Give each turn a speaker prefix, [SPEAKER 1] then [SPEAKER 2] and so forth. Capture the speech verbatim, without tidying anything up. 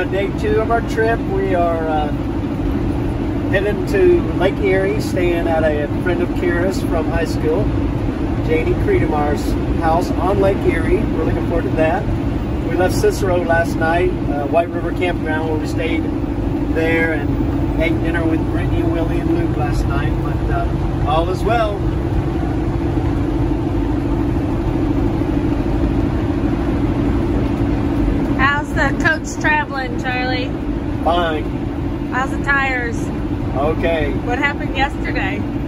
[SPEAKER 1] on day two of our trip. We are uh, heading to Lake Erie, staying at a friend of Kira's from high school, Janie Creedemar's house on Lake Erie. We're looking forward to that. We left Cicero last night, uh, White River Campground, where we stayed there and ate dinner with Brittany, Willie, and Luke last night. But uh, all is well.
[SPEAKER 2] How's the coach traveling, Charlie?
[SPEAKER 1] Fine.
[SPEAKER 2] How's the tires?
[SPEAKER 1] Okay.
[SPEAKER 2] What happened yesterday?